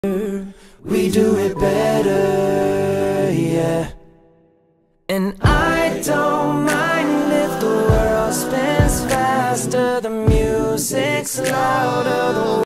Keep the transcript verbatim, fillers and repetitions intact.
we do it better, yeah. And I don't mind if the world spins faster than